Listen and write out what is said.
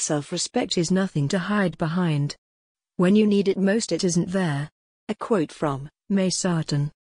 Self-respect is nothing to hide behind. When you need it most, it isn't there. A quote from Sarton.